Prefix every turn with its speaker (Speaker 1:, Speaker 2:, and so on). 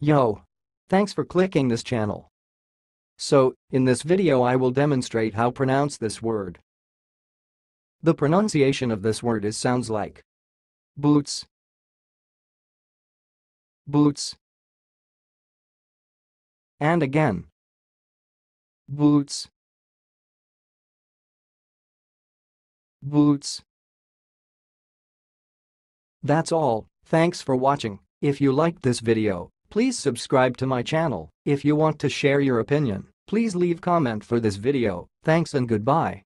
Speaker 1: Yo! Thanks for clicking this channel. So, in this video I will demonstrate how pronounce this word. The pronunciation of this word sounds like boots, boots, and again, boots, boots. That's all, thanks for watching. If you liked this video, please subscribe to my channel. If you want to share your opinion, please leave comment for this video. Thanks and goodbye.